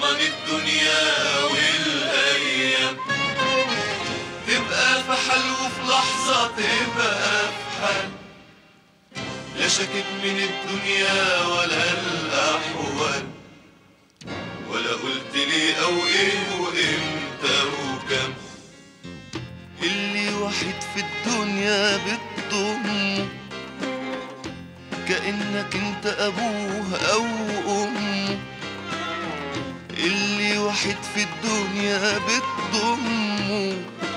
تضمن الدنيا والايام، تبقى في حل وفي لحظة تبقى في حل، لا شكت من الدنيا ولا الأحوال، ولا قلت لي أو إيه وإمتى وكم. اللي واحد في الدنيا بتضمه كأنك انت أبوه أو أمه، اللي واحد في الدنيا بتضمه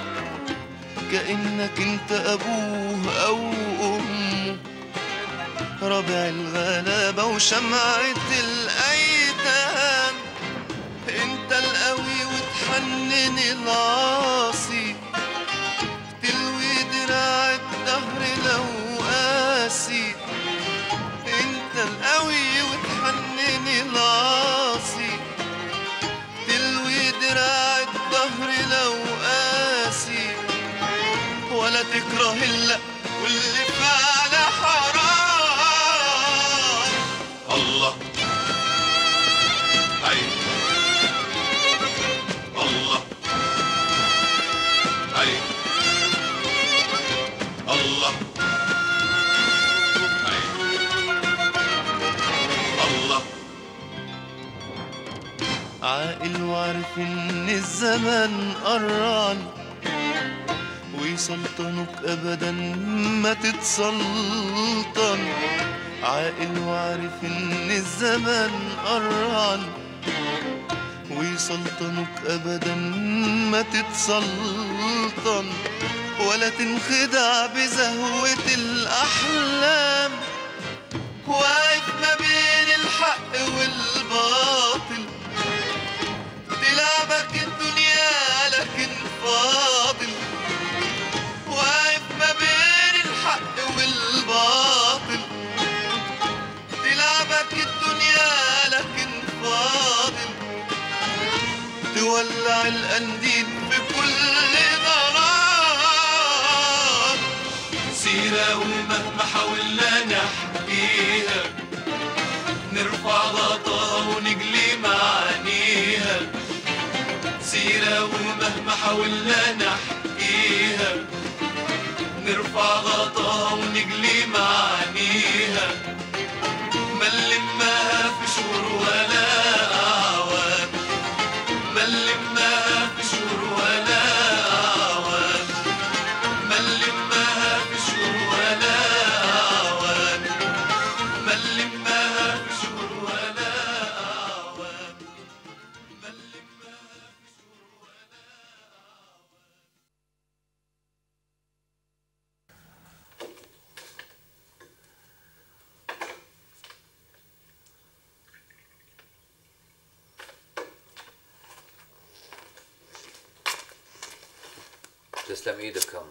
كأنك انت أبوه أو أمه، ربع الغلابة وشمعة الأيتام، انت القوي وتحنن العاصي، تلوي دراع الدهر لو قاسي، انت القوي وتحنن العاصي، تلوي دراع الدهر لو قاسي، ولا تكره إلا واللي فعل حرام. الله هاي الله هاي الله هاي الله. عاقل وعارف ان الزمن قران ويسلطنك ابدا ما تتسلطن، عاقل وعارف ان الزمن قران ويسلطنك ابدا ما تتسلطن، ولا تنخدع بزهوة الاحلام، واقف ما بين الحق والباطل، تلعبك الدنيا لكن فاضل، واقف ما بين الحق والباطل، تلعبك الدنيا لكن فاضل، تولع القنديل في كل ضرار، سيرة ومهما حاولنا نحكيها نرفع غطاها ونجلي معانيها، سيرة ومهما حاولنا نحكيها نرفع غطاها ونجلي معانيها، ما نلمها في شهور ولا أعوام، ما نلمها في شهور ولا أعوام، ما نلمها في شهور ولا أعوام، ما نلمها في شهور ولا أعوام، ما نلمها في شهور ولا تسلم ايدك يا أم.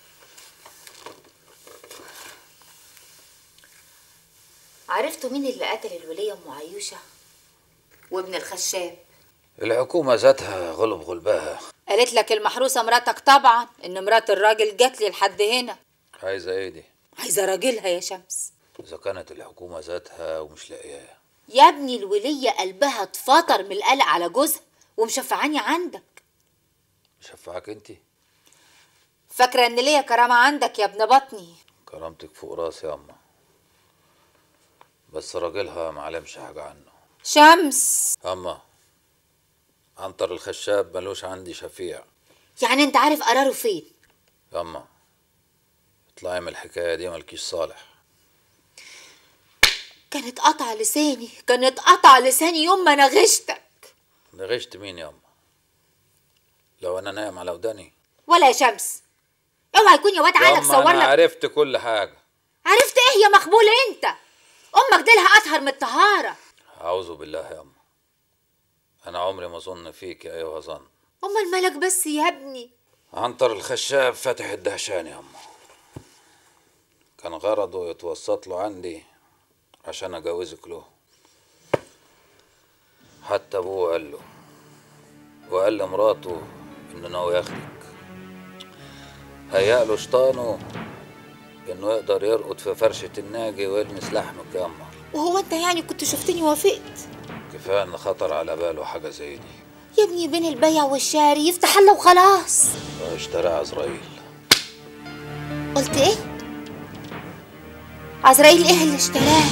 عرفتوا مين اللي قتل الولية ام عيوشة وابن الخشاب؟ الحكومة ذاتها غلب غلبها. قالت لك المحروسة مراتك طبعا ان مرات الراجل جات لي لحد هنا. عايزة ايه دي؟ عايزة راجلها يا شمس. اذا كانت الحكومة ذاتها ومش لاقياها يا ابني الولية قلبها اتفطر من القلق على جوزها ومشفعاني عندك. شفعك انتي؟ فاكرة ان ليا كرامة عندك يا ابن بطني. كرامتك فوق راسي يا أما، بس راجلها معلمش حاجة عنه. شمس أما عنتر الخشاب ملوش عندي شفيع. يعني انت عارف قراره فين؟ يا أما اطلعي من الحكاية دي، مالكيش صالح. كانت قطع لساني، كانت قطع لساني يوم ما انا غشتك. نغشت مين يا أما؟ لو أنا نايم على وداني؟ ولا يا شمس، اوعى يكون يا واد عقلك صور لك. أنا عرفت كل حاجة. عرفت ايه يا مقبول انت؟ امك ديلها اطهر من الطهارة. أعوذ بالله يا أما، أنا عمري ما أظن فيك يا أيها ظن. امال مالك بس يا ابني؟ عنتر الخشاب فاتح الدهشان يا أما، كان غرضه يتوسط له عندي عشان أجوزك له. حتى أبوه قال له وقال لمراته إنه ناوي ياخدك. هيأ شيطانه إنه يقدر يرقد في فرشة الناجي ويلمس لحمك يا أما. وهو انت يعني كنت شفتني وافقت؟ كفايه خطر على باله حاجه زي دي. يا ابني بين البيع والشاري يفتح الله وخلاص. اشترى عزرائيل. قلت ايه؟ عزرائيل ايه اللي اشتراه؟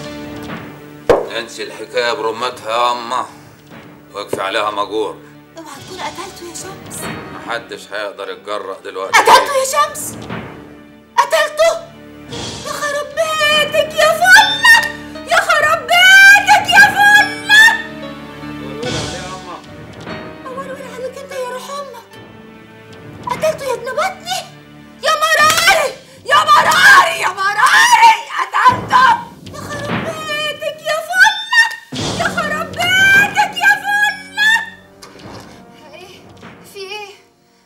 انسي الحكايه برمتها يا اما، واقفي عليها مجور. اوعى تكون قتلته يا شمس. محدش هيقدر يتجرأ دلوقتي. قتلته يا شمس؟ قتلته؟ يا خراب بيتك يا فلة، يا خراب بيتك يا فلة. ولول عليه يا اما. ولول عليك انت يا روح امك. قتلته يا ابن بطني، يا مراري يا مراري يا مراري، قتلته. يا خراب بيتك يا فلة، يا خراب بيتك يا فلة. ايه في ايه؟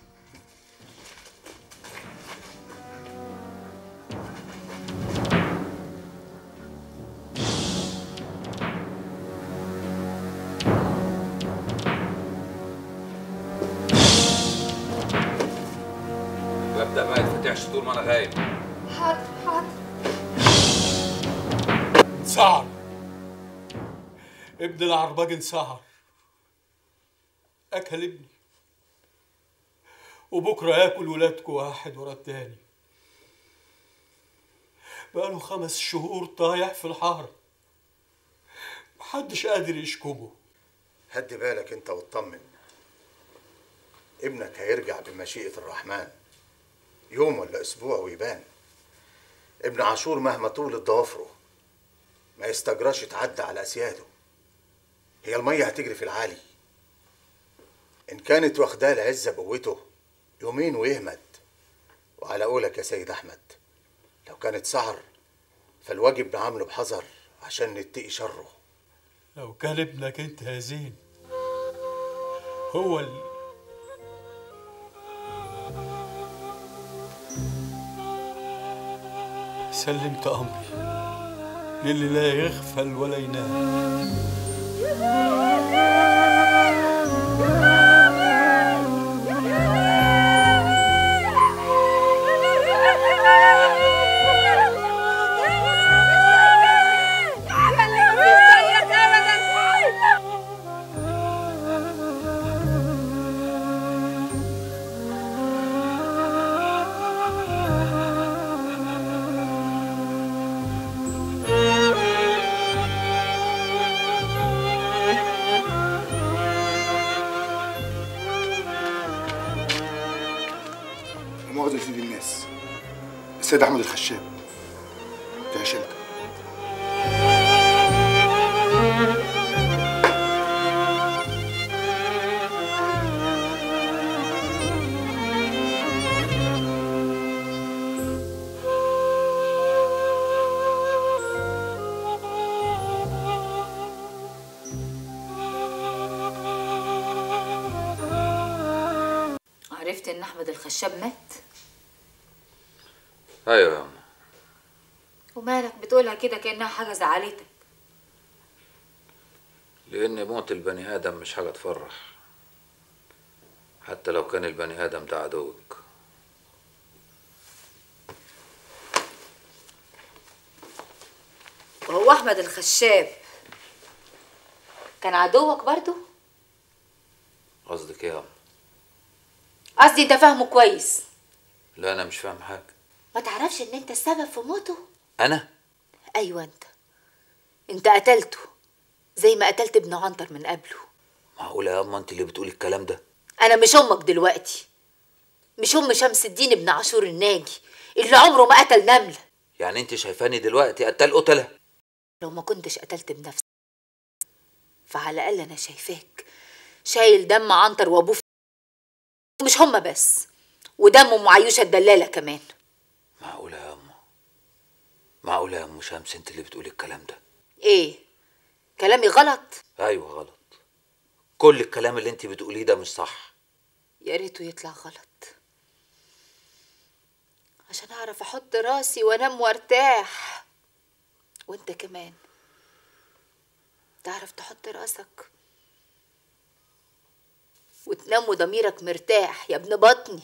الباب ده ما يتفتحش طول ما انا غايب. حاضر حاضر. انسعر ابن العرباج، انسعر. اكل ابني وبكره ياكل ولادكم واحد ورا التاني. بقاله 5 شهور طايح في الحاره، محدش قادر يشكمه. هدي بالك انت واطمن، ابنك هيرجع بمشيئة الرحمن، يوم ولا اسبوع ويبان. ابن عاشور مهما طولت ضوافره ما يستجراش يتعدى على اسياده. هي المية هتجري في العالي، ان كانت واخداه العزة بقوته يومين ويهمد. وعلى قولك يا سيد احمد، لو كانت سعر فالواجب نعامله بحذر عشان نتقي شره. لو كان ابنك انت يا زين هو سلمت امري للي لا يغفل ولا ينام. مؤاخذة يا سيدي الناس، السيد أحمد الخشاب في عشيرتك. عرفت ان احمد الخشاب مات؟ ايوه يا اما. ومالك بتقولها كده كأنها حاجة زعلتك؟ لان موت البني ادم مش حاجه تفرح، حتى لو كان البني ادم ده عدوك. وهو احمد الخشاب كان عدوك برضو؟ قصدك ايه يا اما؟ قصدي انت فاهمه كويس. لا انا مش فاهم حاجه. ما تعرفش ان انت السبب في موته؟ انا؟ ايوه انت قتلته زي ما قتلت ابن عنتر من قبله. معقوله يا اما انت اللي بتقولي الكلام ده؟ انا مش امك دلوقتي، مش ام شمس الدين ابن عاشور الناجي اللي عمره ما قتل نمله. يعني انت شايفاني دلوقتي قتال قتله؟ لو ما كنتش قتلت بنفسك فعلى الاقل انا شايفاك شايل دم عنتر وابوه، مش هما بس، ودم ام عيوشه الدلاله كمان. معقوله يا اما؟ معقوله يا ام شمس انت اللي بتقولي الكلام ده؟ ايه كلامي غلط؟ ايوه غلط، كل الكلام اللي انت بتقوليه ده مش صح. يا ريته يطلع غلط عشان اعرف احط راسي وانام وارتاح، وانت كمان تعرف تحط راسك وتنام وضميرك مرتاح يا ابن بطني.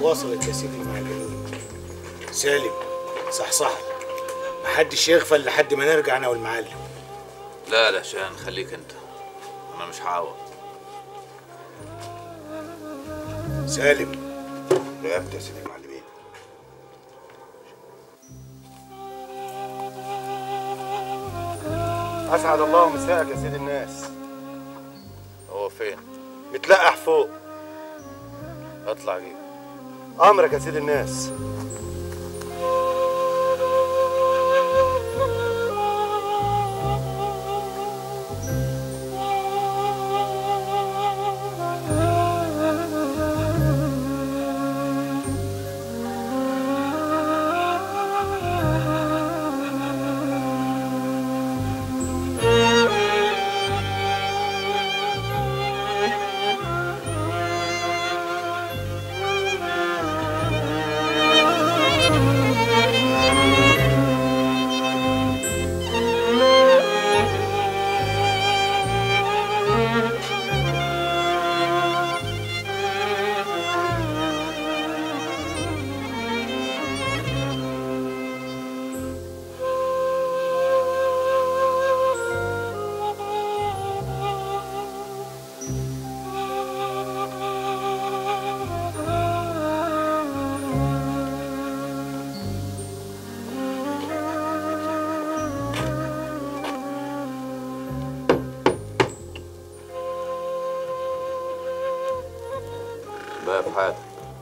وصلت يا سيدي المعلمين. سالم صحصحك، محدش يغفل لحد ما نرجع انا والمعلم. لا لا شان، خليك انت، انا مش هعوض. سالم رقبت يا سيدي المعلمين. اسعد الله مساءك يا سيدي الناس. هو فين؟ متلقح فوق. اطلع جيب. امرك يا سيدي الناس. بقى في حالك.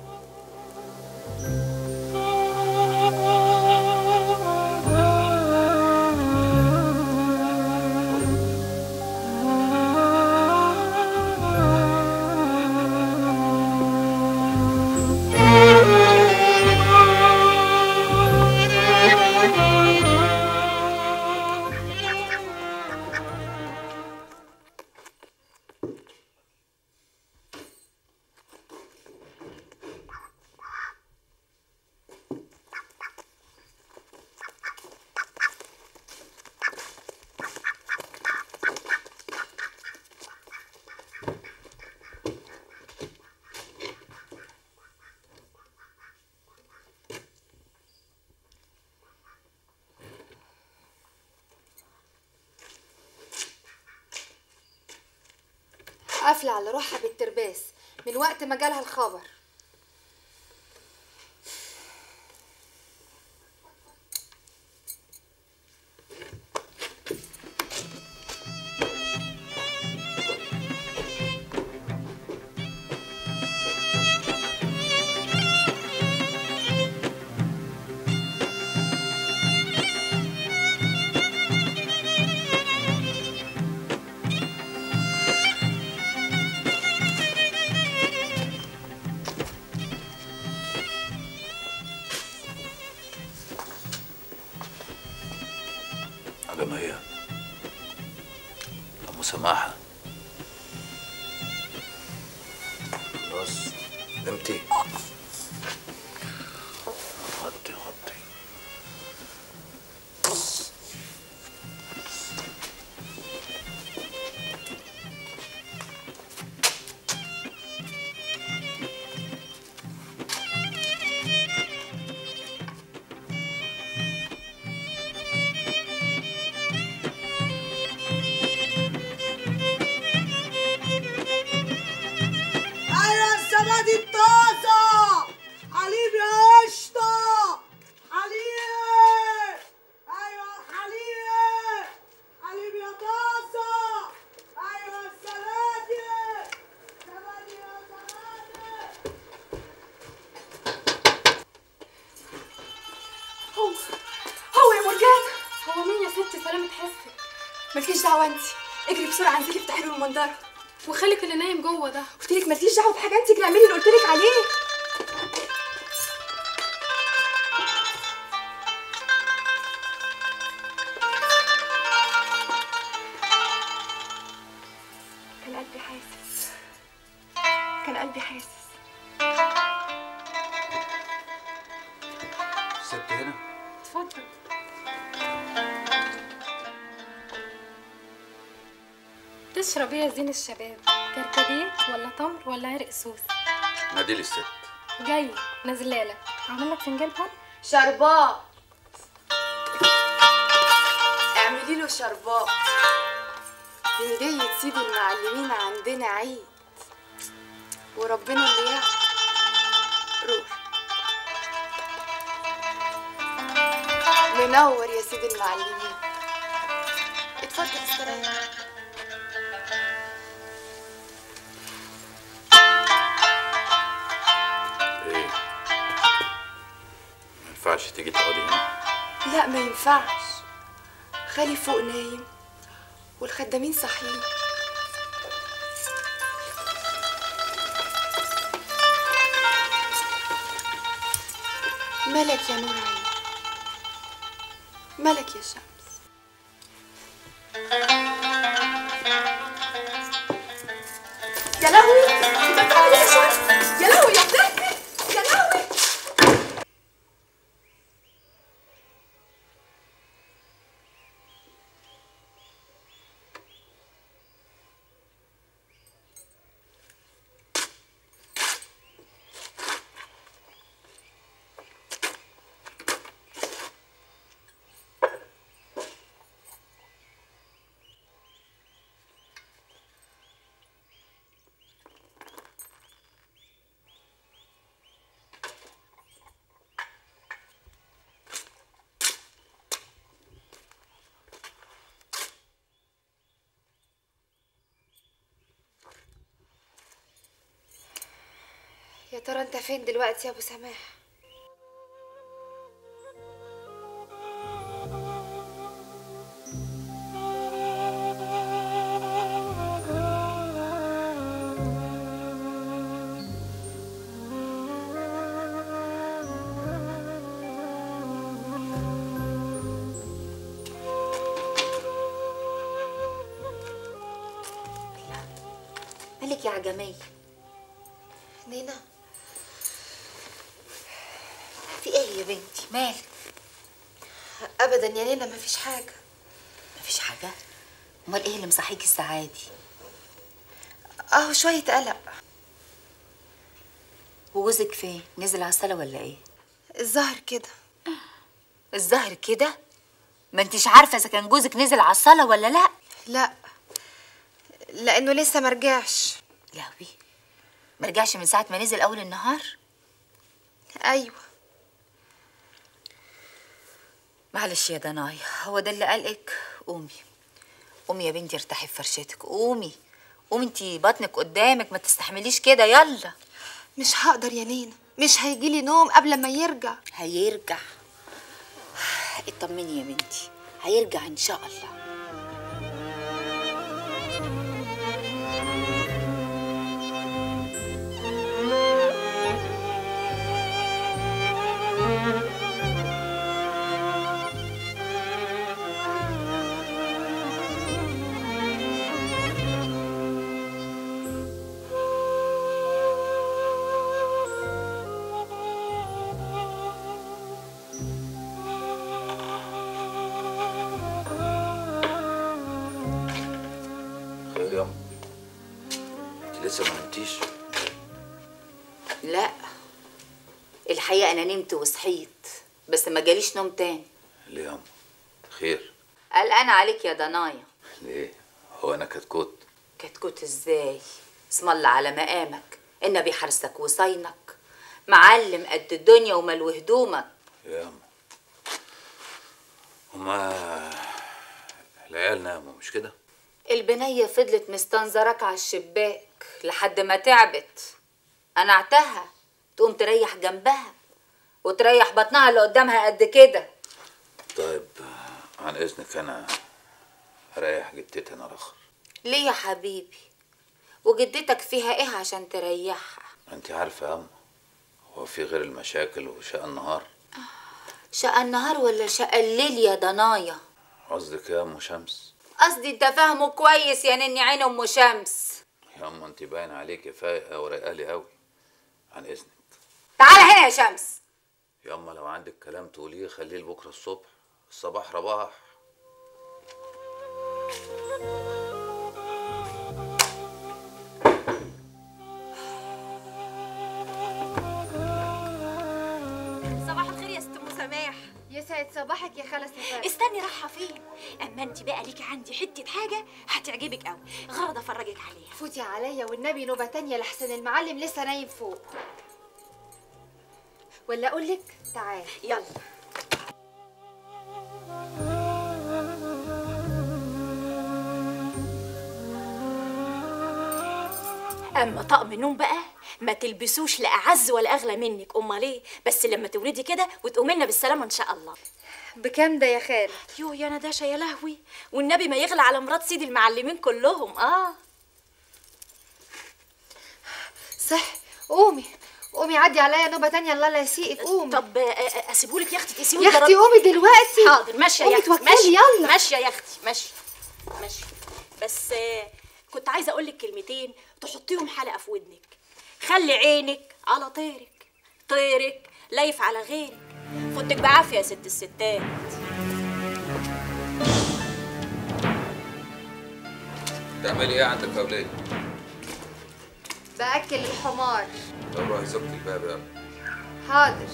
قافلة على روحها بالترباس من وقت ما جالها الخبر. عجمية أم سماحة، خلاص نمتي. غطي غطي. هو يا مرجان. هو مين يا ستي؟ سلامة حسك. مالكيش دعوة انت، اجري بسرعة انزلي افتحي له المنظرة وخليك اللي نايم جوه ده. قلت لك مالكيش دعوة بحاجة، انت اجري اعملي اللي قلت لك عليه. كان قلبي حاسس، كان قلبي حاسس. ست هنا. اتفضل. تشرب ايه يا زين الشباب؟ كركديه ولا تمر ولا عرق سوس؟ نادي لي الست. جاي نازلالك. اعمل لك فنجان بن. شربات. اعملي له شربات. هدية سيدي المعلمين عندنا عيد، وربنا اللي يعلم. روح. منور يا سيدي المعلمين. اتفضل استريح. ايه؟ ما ينفعش تيجي تقعدي هنا؟ لا ما ينفعش، خالي فوق نايم والخدامين صاحيين. مالك يا نور عيني؟ مالك يا شمس؟ يا لهوي انت بتعمل ايه يا شمس؟ يا لهوي يا بنتي، يا لهوي. يا ترى انت فين دلوقتي يا ابو سماح؟ مالك يا عجمية؟ نينا في ايه يا بنتي؟ مالك؟ ابدا يا نينا مفيش حاجه. مفيش حاجة؟ امال ايه اللي مصحيكي الساعة دي؟ اهو شويه قلق. وجوزك فين؟ نزل على الصلاة ولا ايه؟ الظهر كده. الظهر كده؟ ما انتش عارفة اذا كان جوزك نزل على الصلاة ولا لا؟ لا، لانه لسه مرجعش. لهوي، مرجعش من ساعة ما نزل اول النهار؟ ايوه. معلش يا دنايا، هو ده اللي قلقك؟ قومي قومي يا بنتي، ارتاحي في فرشتك. قومي قومي، انتي بطنك قدامك، ما تستحمليش كده. يلا. مش هقدر يا نينا، مش هيجيلي نوم قبل ما يرجع. هيرجع. اطمني يا بنتي، هيرجع ان شاء الله. خير يا أم؟ انت لسه ما نمتيش؟ لا، الحقيقة أنا نمت وصحيت، بس ما جاليش نوم تاني. ليه يا أم؟ خير؟ قلقانة عليك يا دنايا. ليه؟ هو أنا كتكوت؟ كتكوت ازاي؟ اسم الله على مقامك، النبي حرسك وصينك، معلم قد الدنيا وملو هدومك. يا أم، هما العيال ناموا مش كده؟ البنية فضلت مستنظرك على الشباك لحد ما تعبت، قنعتها تقوم تريح جنبها وتريح بطنها اللي قدامها قد كده. طيب عن إذنك أنا هريح جدتي أنا رخر. ليه يا حبيبي؟ وجدتك فيها ايه عشان تريحها؟ أنت عارفة يا أم، هو في غير المشاكل وشقى النهار؟ شقى النهار ولا شقى الليل يا دنايا؟ قصدك يا أم شمس؟ قصدي انت فاهمه كويس يا نني عين ام شمس. يا أم أنت باين عليكي فايقة ورايقة لي أوي. عن إذنك. تعالى هنا يا شمس. يا أما لو عندك كلام تقوليه خليه لبكرة الصبح، الصباح رباح. يسعد صباحك يا خالة سفارة. استني رايحه فين؟ اما انت بقى ليكي عندي حته حاجه هتعجبك قوي، غرض افرجك عليها. فوتي عليا والنبي نوبة تانية لحسن المعلم لسه نايم فوق. ولا اقول لك تعالي يلا. اما طقم نوم بقى ما تلبسوش لا اعز ولا اغلى منك، امال ايه؟ بس لما تولدي كده وتقومي لنا بالسلامه ان شاء الله. بكام ده يا خالة؟ يو يا نداشة يا لهوي، والنبي ما يغلى على مرات سيدي المعلمين كلهم. صح. قومي قومي عدي عليا نوبة تانية الله لا يسيئك. قومي. طب اسيبهولك يا اختي تقيسيه يا اختي قومي دلوقتي. حاضر ماشيه يا اختي ماشيه يلا ماشيه يا اختي ماشيه ماشيه. بس كنت عايزه اقول لك كلمتين تحطيهم حلقه في ودنك. خلي عينك على طيرك، طيرك لايف على غيرك. فوتك بعافيه يا ست الستات. تعملي ايه عندك يا وليه؟ باكل الحمار. طب روحي زقي الباب يلا. حاضر.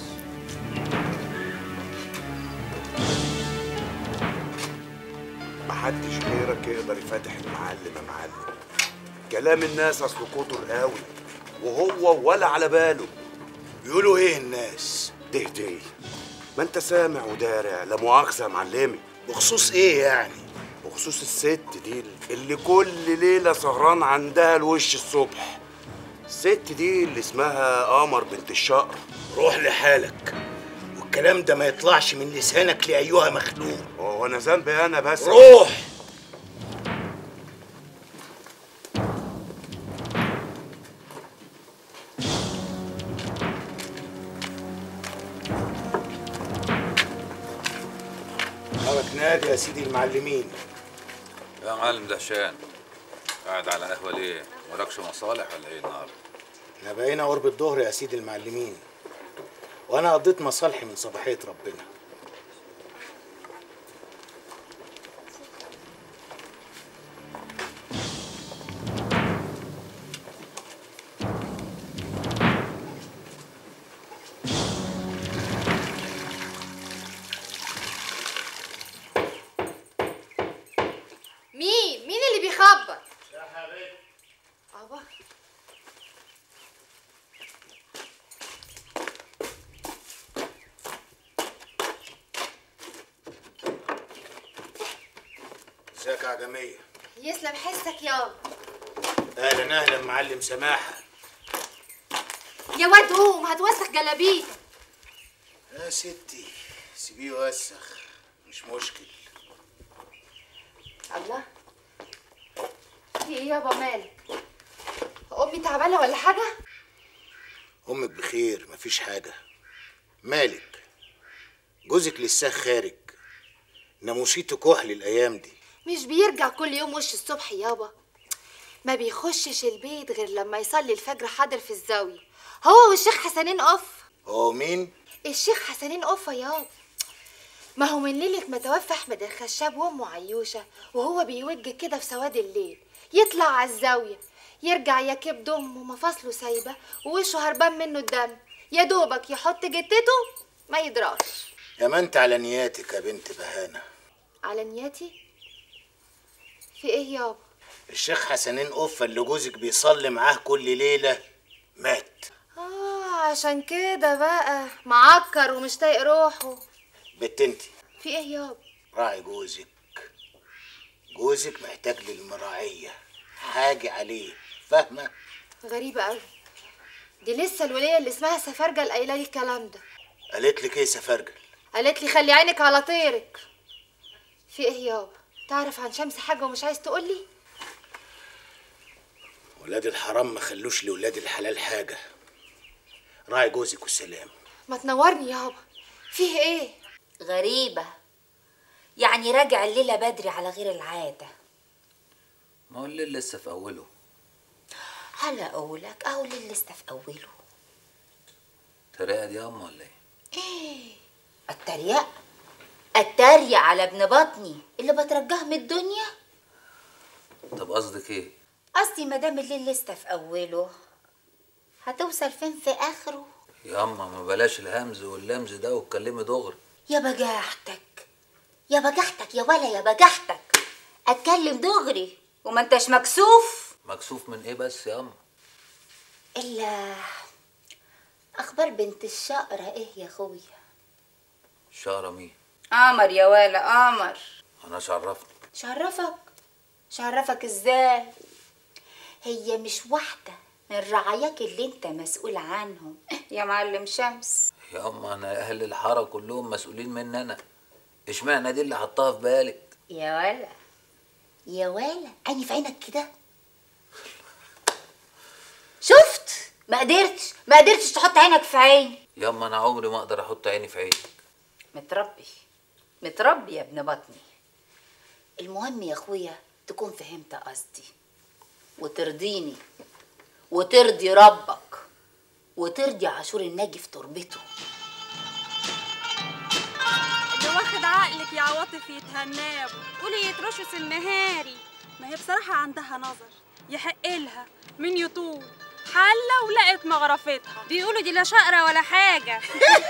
محدش غيرك يقدر يفتح المعلم يا معلم. كلام الناس اصله كتر قوي وهو ولا على باله. بيقولوا ايه الناس؟ ده ما انت سامع ودارع. لا مؤاخذه يا معلمي. بخصوص ايه يعني؟ بخصوص الست دي اللي كل ليله سهران عندها الوش الصبح. الست دي اللي اسمها قمر بنت الشقر. روح لحالك والكلام ده ما يطلعش من لسانك لأيها مخلوق. هو انا ذنبي انا بس؟ روح. حرك نادي يا سيدي المعلمين. يا معلم دهشان، قاعد على قهوه ليه؟ وراكش مصالح ولا ايه النهارده؟ احنا بقينا قرب الظهر يا سيدي المعلمين، وانا قضيت مصالحي من صباحيه ربنا. مين اللي بيخبط؟ يا حبيبي. ابا ازيك يا عجميه؟ يسلم حسك يابا. اهلا اهلا معلم سماحه. يا واد قوم هتوسخ جلابيتك. يا ستي سيبيه يوسخ مش مشكل. الله، في ايه يابا مالك؟ امي تعبانه ولا حاجه؟ امك بخير مفيش حاجه. مالك؟ جوزك لسه خارج، ناموسيته كحل الايام دي. مش بيرجع كل يوم وش الصبح يابا؟ ما بيخشش البيت غير لما يصلي الفجر حاضر في الزاويه، هو والشيخ حسنين قف. هو مين؟ الشيخ حسنين قفه يابا. ما هو من ليله ما توفى احمد الخشاب وامه عيوشه وهو بيوج كده في سواد الليل، يطلع على الزاويه يرجع يكب دم ومفاصله سايبه ووشه هربان منه الدم، يا دوبك يحط جتته ما يدراش. يا ما انت على نياتك يا بنت بهانه. على نياتي؟ في ايه يابا؟ الشيخ حسنين قفه اللي جوزك بيصلي معاه كل ليله مات. عشان كده بقى معكر ومش طايق روحه. بنت انتي في ايه يابا؟ راعي جوزك. جوزك محتاج للمراعيه، حاجه عليه، فاهمه؟ غريبه قوي دي، لسه الوليه اللي اسمها سفرجل قايله لي الكلام ده. قالت لك ايه سفرجل؟ قالت لي خلي عينك على طيرك. في ايه يابا؟ تعرف عن شمس حاجه ومش عايز تقولي؟ ولاد الحرام ما خلوش لولاد الحلال حاجه. راعي جوزك والسلام. ما تنورني يابا، فيه ايه؟ غريبة، يعني راجع الليلة بدري على غير العادة. ما هو الليل لسه في اوله. هلا اقولك اهو الليل لسه في اوله. تريقة دي يا أم ولا ايه؟ ايه التريق؟ التريق على ابن بطني اللي بترجاه من الدنيا؟ طب قصدك ايه؟ قصدي مادام الليل لسه في اوله هتوصل فين في اخره؟ يا أما ما بلاش الهمز واللمز ده واتكلمي دغري. يا بجاحتك يا بجاحتك يا ولا يا بجاحتك، اتكلم دغري وما انتش مكسوف. مكسوف من ايه بس يا اما؟ الا اخبار بنت الشقرة ايه يا اخويا؟ شقرة مين؟ قمر يا ولا قمر. انا شرفني. شرفك ازاي؟ هي مش واحدة من رعاياك اللي انت مسؤول عنهم يا معلم شمس. يا اما انا اهل الحاره كلهم مسؤولين مني انا، اشمعنى دي اللي حطها في بالك؟ يا ولا عيني في عينك كده. شفت؟ ما قدرتش تحط عينك في عيني. يا اما انا عمري ما اقدر احط عيني في عينك. متربي يا ابن بطني. المهم يا اخويا تكون فهمت قصدي وترضيني وترضي ربك وترضي عاشور الناجي في تربته. اللي واخد عقلك يا عواطف يتهناوا، قولي يترشوا النهاري. ما هي بصراحة عندها نظر، يحق لها من يطول حلة ولقت مغرفتها. بيقولوا دي لا شقرة ولا حاجة.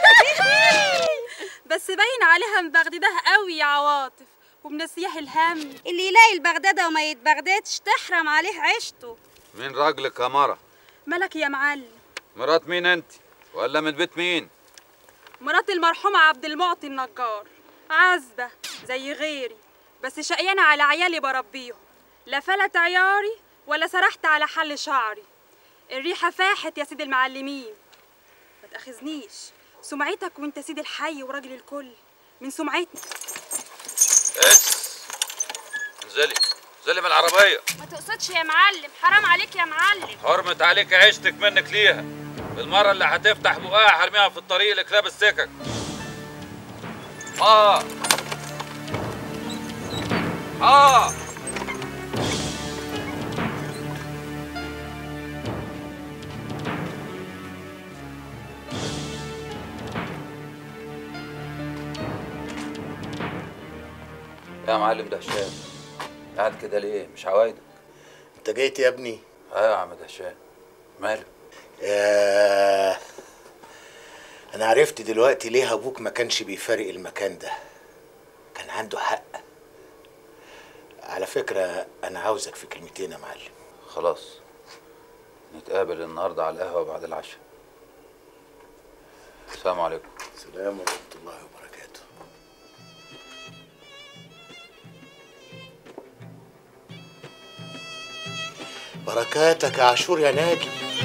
بس باين عليها مبغددها قوي يا عواطف ومنسياه الهم. اللي يلاقي البغدادة وما يتبغدادش تحرم عليه عيشته. مين راجلك يا مرة؟ مالك يا معلم؟ مرات مين انت؟ ولا من بيت مين؟ مرات المرحوم عبد المعطي النجار، عزبة زي غيري، بس شقيانة على عيالي بربيهم، لا فلت عياري ولا سرحت على حل شعري. الريحة فاحت يا سيد المعلمين، ما تأخذنيش، سمعتك وانت سيد الحي وراجل الكل من سمعتنا. انزلي من العربية. ما تقصدش يا معلم، حرام عليك يا معلم. حرمت عليك عيشتك منك ليها. المرة اللي هتفتح بقها هرميها في الطريق لكلاب السكك. يا معلم دهشان، قاعد كده ليه؟ مش عوايدك. انت جيت يا ابني؟ ايوه يا عم دهشان، مالك؟ انا عرفت دلوقتي ليه ابوك ما كانش بيفارق المكان ده، كان عنده حق. على فكرة انا عاوزك في كلمتين يا معلم. خلاص نتقابل النهارده على القهوة بعد العشاء. السلام عليكم. السلام ورحمة الله وبركاته. بركاتك يا عاشور يا ناجي.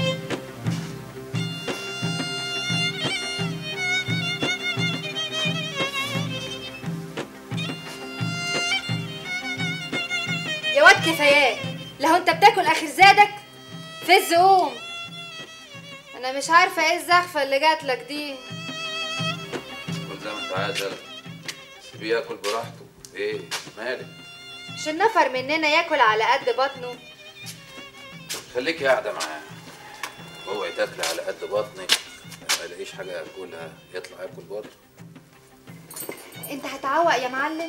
يا واد كفايات، لو انت بتاكل اخر زادك فز قوم. انا مش عارفه ايه الزخفه اللي جات لك دي. كل زي ما انت عايز يلا، سيبيه ياكل براحته. ايه مالك؟ مش النفر مننا ياكل على قد بطنه؟ خليكي قاعده معاه، اوعي تاكلي على قد بطنك، ما يلاقيش حاجه ياكلها يطلع ياكل برضه. انت هتعوق يا معلم؟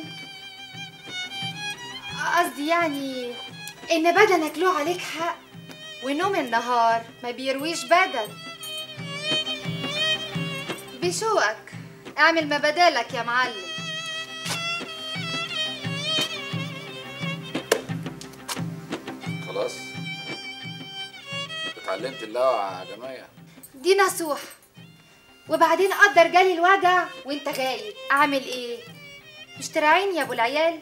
قصدي يعني ان بدنك له عليك حق، ونوم النهار ما بيرويش بدن. بشوقك اعمل ما بدالك يا معلم. خلاص اتعلمت اللوعة يا جماعة. دي نصوح، وبعدين قدر جالي الوجع وانت غايب، اعمل ايه؟ مش تراعيني يا ابو العيال؟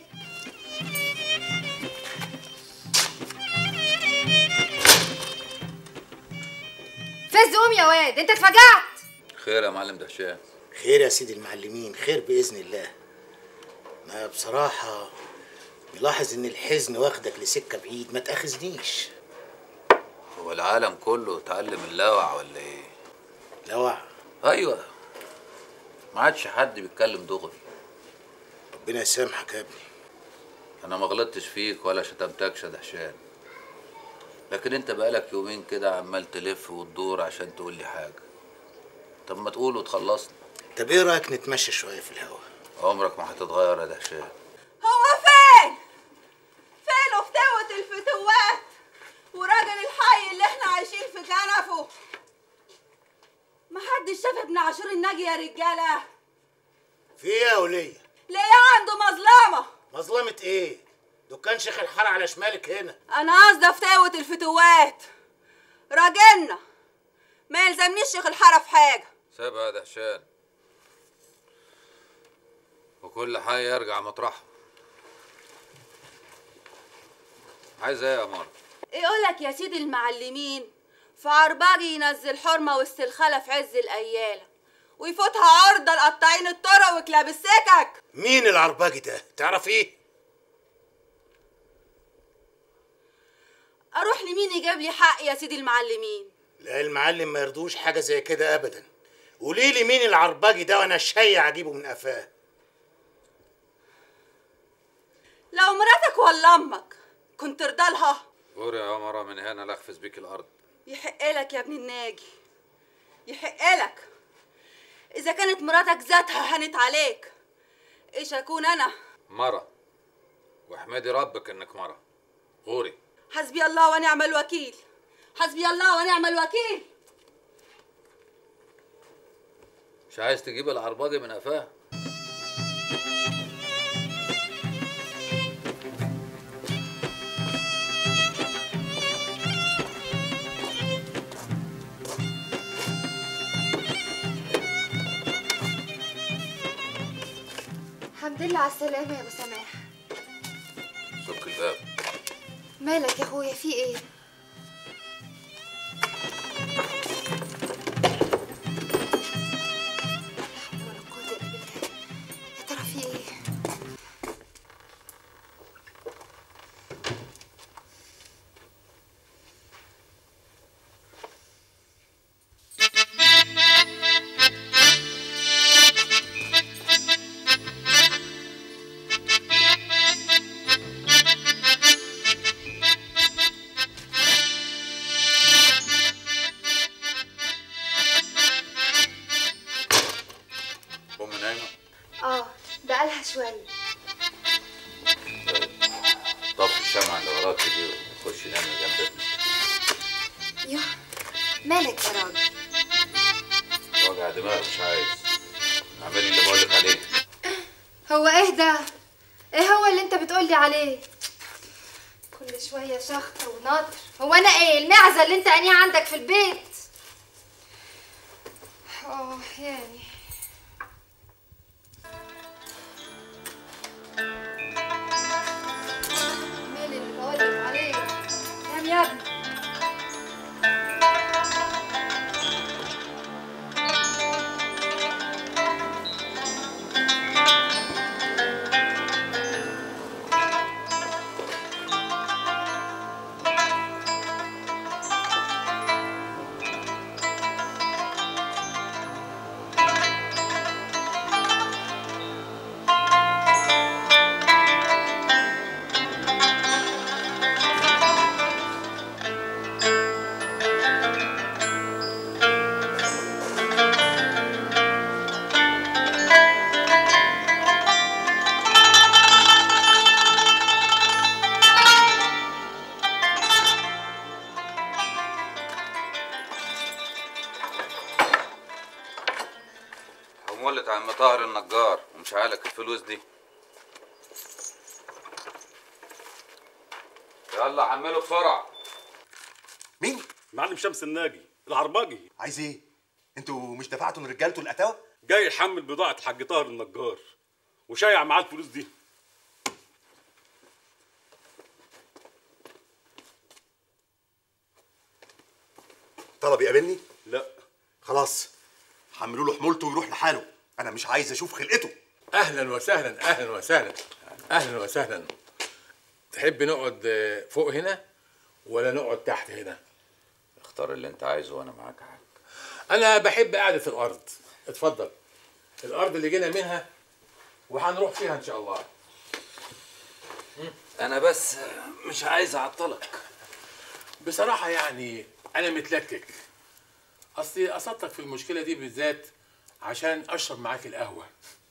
فز قوم يا واد، انت اتفجعت. خير يا معلم دهشان؟ خير يا سيدي المعلمين، خير بإذن الله. ما بصراحة ملاحظ إن الحزن واخدك لسكة بعيد، ما تأخذنيش. هو العالم كله اتعلم اللوع ولا ايه؟ لوع؟ ايوه، ما عادش حد بيتكلم دغري. ربنا يسامحك يا ابني. انا ما غلطتش فيك ولا شتمتكش يا دهشان، لكن انت بقالك يومين كده عمال تلف وتدور عشان تقول لي حاجه. طب ما تقول وتخلصنا. طب ايه رايك نتمشى شويه في الهوا؟ عمرك ما هتتغير يا دهشان. هو فين وفتوة الفتوات وراجل الحي اللي احنا عايشين في كنفه؟ محدش شاف ابن عاشور الناجي يا رجاله؟ في ايه يا وليه؟ ليه عنده مظلمه. مظلمه ايه؟ دكان شيخ الحاره على شمالك هنا. انا قصدي فتاوة الفتوات. راجلنا ما يلزمنيش شيخ الحاره في حاجه. سيبها يا دهشان، وكل حي يرجع مطرحه. عايزه ايه يا مار؟ يقولك يا سيدي المعلمين في عرباجي ينزل حرمه وسط الخلا في عز الاياله، ويفوتها عرضه لقطاعين الطرق وكلاب السكك. مين العرباجي ده؟ تعرف ايه؟ اروح لمين يجيب لي حق يا سيدي المعلمين؟ لا المعلم ما يرضوش حاجه زي كده ابدا. قولي لي مين العرباجي ده وانا شيع اجيبه من قفاه. لو مراتك ولا امك كنت رضى لها. غوري يا مرة من هنا لاخفز بيك الارض. يحق لك يا ابن الناجي، يحق لك. اذا كانت مراتك ذاتها هنت عليك، ايش اكون انا؟ مرة، واحمدي ربك انك مرة. غوري. حسبي الله ونعم الوكيل، حسبي الله ونعم الوكيل. مش عايز تجيب العرباجي من قفاه؟ الحمد لله على السلامة يا ابو سماح. سك الباب. مالك يا اخويا في ايه؟ يا ترى في ايه؟ بقالها شوية. طفي الشمعة اللي وراكي دي وخشي نامي جنب ابنك. يوه مالك يا راجل؟ وجع دماغ مش عايز. اعملي اللي بقولك عليه. هو ايه ده؟ ايه هو اللي انت بتقولي عليه؟ كل شوية شخط ونطر. هو انا ايه المعزة اللي انت قانيها عندك في البيت؟ يعني مين اللي بقولك عليه؟ نام يا ابني. مولت عم طاهر النجار ومش عالك الفلوس دي. يلا عملوا بسرعه. مين؟ معلم شمس الناجي العرباجي. عايز ايه؟ انتوا مش دفعتوا لرجالته القتاوه؟ جاي يحمل بضاعه الحاج طاهر النجار وشايع معاه الفلوس دي. طلب يقابلني؟ لا. خلاص حملوا له حمولته ويروح لحاله، انا مش عايز اشوف خلقته. اهلا وسهلا اهلا وسهلا اهلا وسهلا. تحب نقعد فوق هنا ولا نقعد تحت هنا؟ اختار اللي انت عايزه وانا معاك يا حاج. انا بحب قعده الارض. اتفضل الارض اللي جينا منها وهنروح فيها ان شاء الله. انا بس مش عايز اعطلك بصراحه، يعني انا متلكك. اصلي قصدتك في المشكله دي بالذات عشان اشرب معاك القهوه.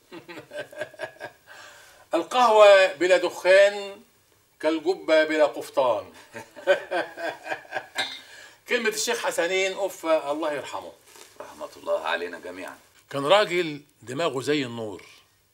القهوه بلا دخان كالجبه بلا قفطان. كلمه الشيخ حسنين أوفى الله يرحمه. رحمه الله علينا جميعا. كان راجل دماغه زي النور،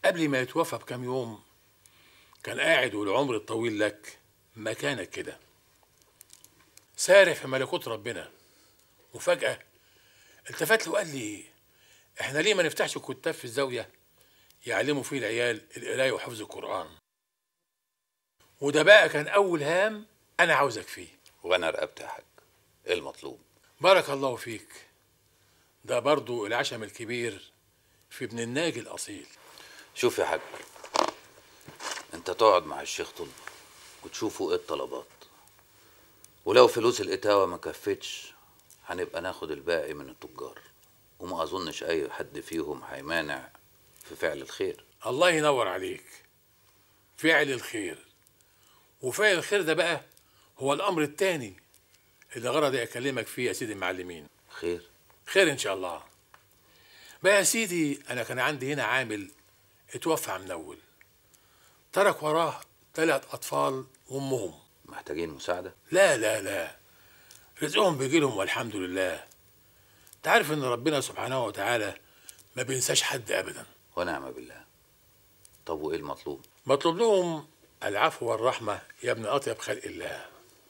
قبل ما يتوفى بكام يوم كان قاعد والعمر الطويل لك مكانك كده سارح في ملكوت ربنا، وفجأة التفت له وقال لي احنا ليه ما نفتحش كتاب في الزاوية يعلموا فيه العيال القراية وحفظ القرآن؟ وده بقى كان أول هام أنا عاوزك فيه. وانا رقبت يا حاج، ايه المطلوب؟ بارك الله فيك. ده برضو العشم الكبير في ابن الناجي الأصيل. شوف يا حاج، انت تقعد مع الشيخ طلبة وتشوفوا ايه الطلبات، ولو فلوس الاتاوة ما كفتش هنبقى ناخد الباقي من التجار، وما اظنش اي حد فيهم هيمانع في فعل الخير. الله ينور عليك. فعل الخير، وفعل الخير ده بقى هو الأمر التاني اللي غرضي أكلمك فيه يا سيدي المعلمين. خير؟ خير إن شاء الله. بقى يا سيدي أنا كان عندي هنا عامل اتوفى عم منول، ترك وراه 3 أطفال وأمهم. محتاجين مساعدة؟ لا لا لا، رزقهم بيجيلهم والحمد لله. أنت عارف إن ربنا سبحانه وتعالى ما بينساش حد أبدا. ونعم بالله. طب وإيه المطلوب؟ مطلوب لهم العفو والرحمة يا ابن أطيب خلق الله.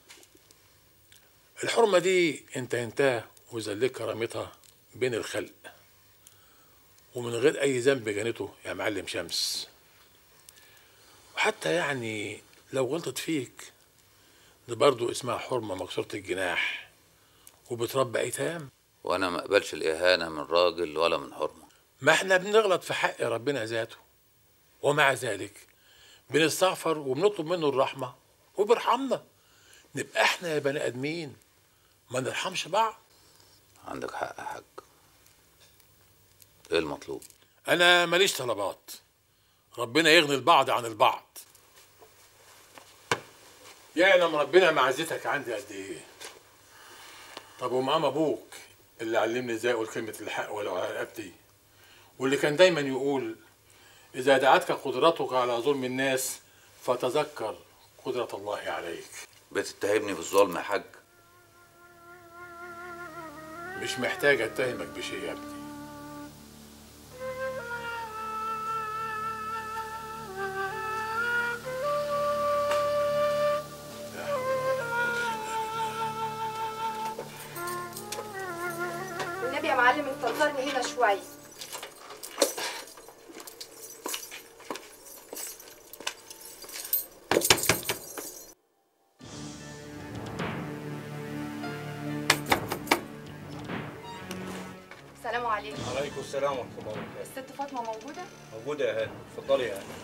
الحرمة دي انتهى وذلك كرامتها بين الخلق، ومن غير أي ذنب جنته يا معلم شمس. وحتى يعني لو غلطت فيك دي برضه اسمها حرمة مكسورة الجناح وبتربى أيتام. وأنا ما أقبلش الإهانة من راجل ولا من حرمة. ما احنا بنغلط في حق ربنا ذاته، ومع ذلك بنستغفر وبنطلب منه الرحمة وبيرحمنا. نبقى احنا يا بني آدمين ما نرحمش بعض. عندك حق يا حاج. ايه المطلوب؟ أنا ماليش طلبات، ربنا يغني البعض عن البعض. يعلم ربنا معزتك عندي قد ايه. طب ومقام ابوك اللي علمني ازاي اقول كلمه الحق ولو على رقبتي، واللي كان دايما يقول اذا دعتك قدرتك على ظلم الناس فتذكر قدره الله عليك. بتتهمني بالظلم يا حاج؟ مش محتاج اتهمك بشيء يا ابني. والنبي يا معلم انتظرني هنا شويه. السلام عليكم. وعليكم السلام ورحمة الله وبركاته. الست فاطمة موجودة؟ موجودة يا هاني، اتفضلي يا هاني.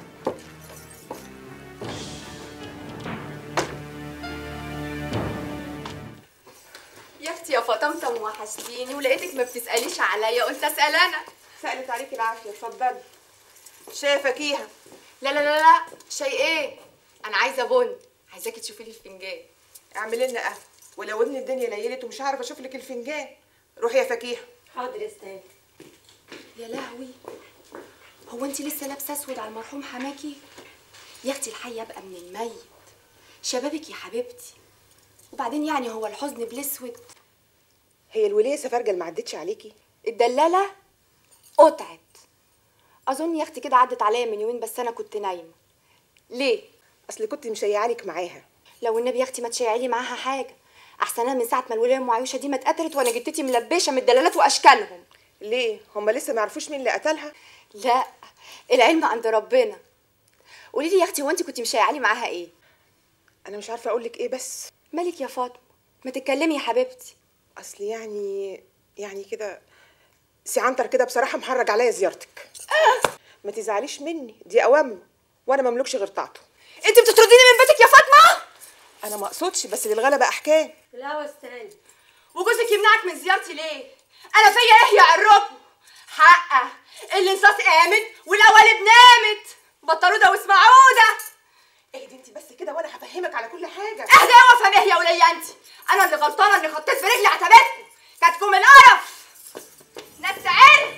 يا اختي يا فاطمة وحشتيني ولقيتك ما بتسأليش عليا، قلت أسأل أنا. سألت عليكي العافية، اتفضلي. شاي فاكيها؟ لا لا لا لا، شاي ايه؟ أنا عايزة بن، عايزاكي تشوفي لي الفنجان. اعملي لنا قهوة، ولو ان الدنيا ليلت ومش عارفة اشوف لك الفنجان. روحي يا فاكيها. حاضر يا استاذ. يا لهوي، هو انت لسه لابسه اسود على المرحوم حماكي؟ يا اختي الحي ابقى من الميت. شبابك يا حبيبتي. وبعدين يعني هو الحزن بالاسود؟ هي الولية سفرجل ما عدتش عليكي؟ الدلالة قطعت. اظن يا اختي كده عدت عليا من يومين، بس انا كنت نايمه. ليه؟ اصل كنت مشيعالك معاها. لو النبي يا اختي ما تشيعيلي معاها حاجه، احسن انا من ساعه ما الوليه ام عيوشه دي ما اتقتلت وانا جدتي ملبشه من الدلالات واشكالهم. ليه؟ هما لسه ما عرفوش مين اللي قتلها؟ لا، العلم عند ربنا. قولي لي يا اختي، هو انت كنت مشيعالي معاها ايه؟ انا مش عارفه اقول لك ايه. بس مالك يا فاطمه؟ ما تتكلمي يا حبيبتي. اصل يعني كده سي عنتر كده بصراحه محرج عليا زيارتك. ما تزعليش مني، دي اوامره وانا مملكش غير طاعته. انت بتطرديني من بيتك يا فاطمه؟ انا ما اقصدش، بس للغلبه احكام. لا واستني. وجوزك يمنعك من زيارتي ليه؟ انا فيا ايه يا عركم؟ حقه الانصاص قامت والاوالب نامت. بطلوده واسمعوده. اهدي انت بس كده وانا هفهمك على كل حاجه. اهدي وافهم ايه يا وليه انت؟ انا اللي غلطانه اني خطيت برجلي عتبتكم. كاتكم القرف. ناس تعرف.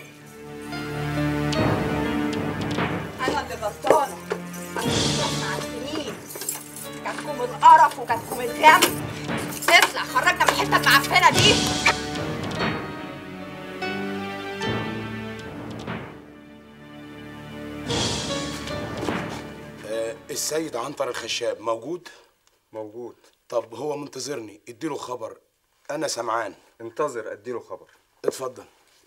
انا اللي غلطانه. مع السنين كاتكم القرف وكاتكم الدم. تطلع خرجنا من الحته المعفنه دي. السيد عنتر الخشاب موجود؟ موجود. طب هو منتظرني، اديله خبر، انا سمعان. انتظر اديله خبر. اتفضل.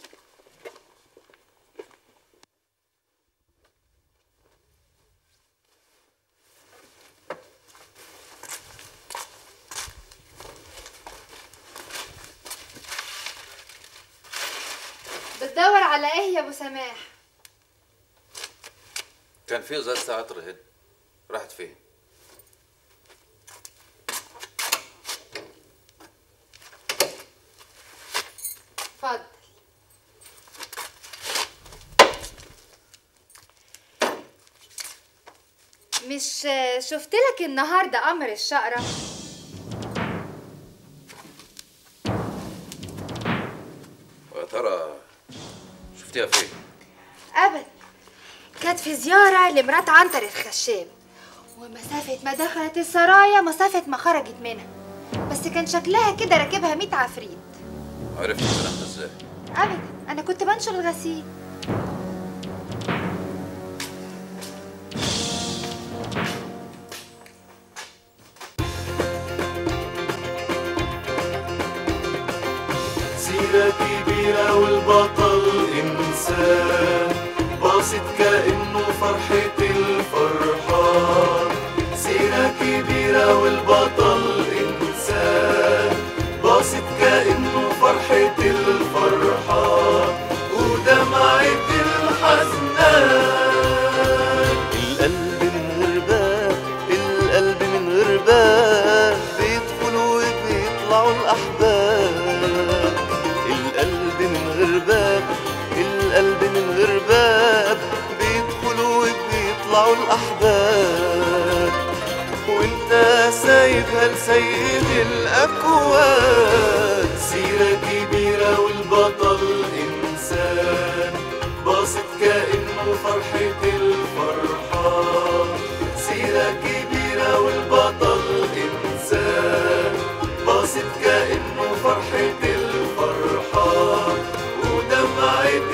بتدور على ايه يا ابو سماح؟ كان في ازازه عطر هنا، راحت فين؟ اتفضل. مش شفت لك النهارده قمر الشقرة؟ ويا ترى شفتيها فين؟ ابدا، كانت في زيارة لمرات عنتر الخشاب، ومسافة ما دخلت السرايا مسافة ما خرجت منها، بس كان شكلها كده راكبها 100 عفريت. عرفت الكلام ده ازاي؟ ابدا، انا كنت بنشر الغسيل. سيرة كبيرة والبطل إنسان باصت كأنه فرحة الفرحان. سيرة كبيرة والبطل إنسان باصت كأنه فرحة الفرحان ودمعة الحزنان. القلب من غير باب، القلب من غير باب بيدخلوا وبيطلعوا الأحباب. القلب من غير باب، القلب من غير باب بيدخلوا وبيطلعوا الأحباب. وانت سايبها لسيد الأكوان. سيرة كبيرة والبطل إنسان باصت كأنه فرحة الفرحان. سيرة كبيرة والبطل إنسان باصت كأنه فرحة الفرحان ودمعة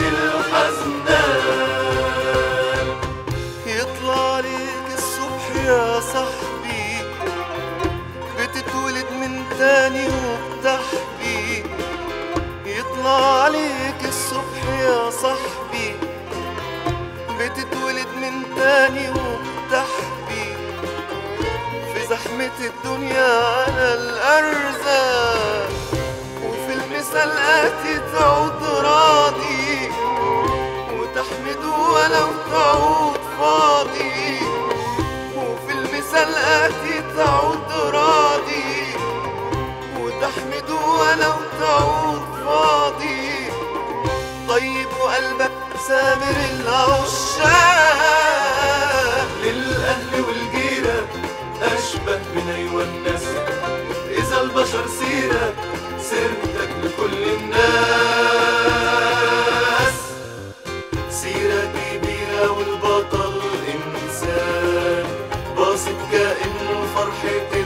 الحزنان. يطلع عليك الصبح يا صاحبي بتتولد من تاني وبتحبي. يطلع عليك الصبح يا صاحبي بتتولد من تاني وبتحبي. في زحمة الدنيا على الأرزاق وفي المسلقات تعود راضي وتحمد ولو تعود فاضي. وفي المسلقات تعود راضي وتحمد ولو تعود فاضي. طيب وقلبك سامر العشاق. للأهل والجيرة أشبه من أيوة الناس. إذا البشر سيرة سيرتك لكل الناس. سيرة كبيرة والبطل إنسان باصت كأنه فرحة